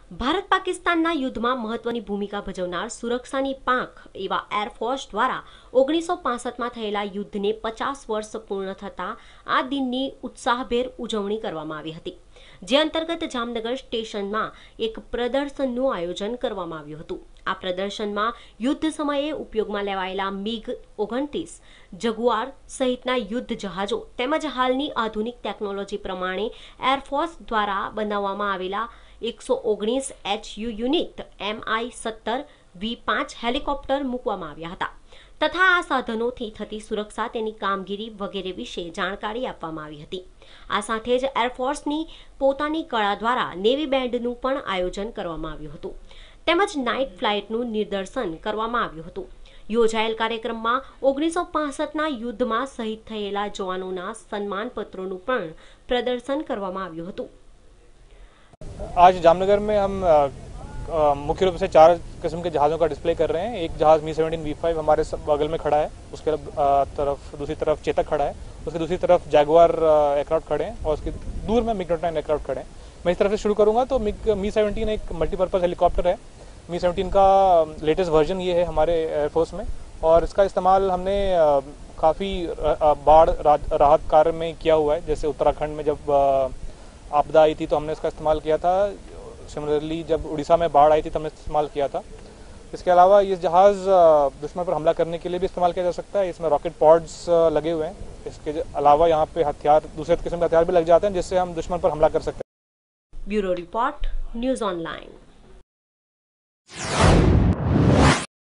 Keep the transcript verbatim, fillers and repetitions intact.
ભારત પાકિસ્તાનના યુદ્ધમાં મહત્વની ભૂમિકા ભજવનાર સુરક્ષાની પાંખ એવા એરફોર્સ દ્વારા ઓગણીસો પાસઠમાં થયેલા યુદ્ધને પચાસ વર્ષ પૂર્ણ થતા આ દિનની ઉત્સાહભેર ઉજવણી કરવામાં આવી હતી, જે અંતર્ગત જામનગર સ્ટેશનમાં એક પ્રદર્શનનું આયોજન કરવામાં આવ્યું હતું। આ પ્રદર્શનમાં યુદ્ધ સમયે ઉપયોગમાં લેવાયેલા મિગ ઓગણત્રીસ, જગુઆર સહિતના યુદ્ધ જહાજો તેમજ હાલની આધુનિક ટેકનોલોજી પ્રમાણે એરફોર્સ દ્વારા બનાવવામાં આવેલા એકસો ઓગણીસ H U unit M I સત્તર વી પાંચ હેલિકોપ્ટર મૂકવામાં આવ્યા હતા તથા આ સાધનોથી થતી સુરક્ષા, તેની કામગીરી વગેરે વિશે જાણકારી આપવામાં આવી હતી। આ સાથે જ એરફોર્સની પોતાની કળા દ્વારા નેવી બેન્ડનું પણ આયોજન કરવામાં આવ્યું હતું તેમજ નાઇટ ફ્લાઇટનું નિદર્શન કરવામાં આવ્યું હતું। યોજાયેલ કાર્યક્રમમાં ઓગણીસો પાસઠના યુદ્ધમાં શહીદ થયેલા જવાનોના સન્માનપત્રોનું પણ પ્રદર્શન કરવામાં આવ્યું હતું। आज जामनगर में हम मुख्य रूप से चार किस्म के जहाज़ों का डिस्प्ले कर रहे हैं। एक जहाज़ मी सेवनटीन वी फाइव हमारे बगल में खड़ा है, उसके तरफ दूसरी तरफ चेतक खड़ा है, उसकी दूसरी तरफ जैगुआर एयरक्राफ्ट खड़े हैं और उसकी दूर में मिग ट्वेंटी नाइन एयरक्राफ्ट खड़े हैं। मैं इस तरफ से शुरू करूंगा तो मिग मी सेवनटीन एक मल्टीपर्पज़ हेलीकॉप्टर है। मी सेवनटीन का लेटेस्ट वर्जन ये है हमारे एयरफोर्स में और इसका इस्तेमाल हमने काफ़ी बाढ़ राहत कार्य में किया हुआ है। जैसे उत्तराखंड में जब आपदा आई थी तो हमने इसका इस्तेमाल किया था। सिमिलरली जब उड़ीसा में बाढ़ आई थी तो हमने इस्तेमाल किया था। इसके अलावा ये जहाज़ दुश्मन पर हमला करने के लिए भी इस्तेमाल किया जा सकता है। इसमें रॉकेट पॉड्स लगे हुए हैं। इसके अलावा यहाँ पे हथियार, दूसरे किस्म के हथियार भी लग जाते हैं जिससे हम दुश्मन पर हमला कर सकते हैं। Bureau report, news online.